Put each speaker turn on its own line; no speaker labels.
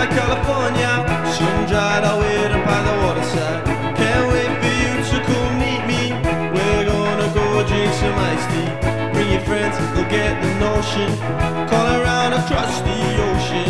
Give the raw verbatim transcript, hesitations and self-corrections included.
like California, sun-dried, I'll wait up by the waterside. Can't wait for you to come meet me. We're gonna go drink some iced tea. Bring your friends, they'll get the notion. Call around across the ocean.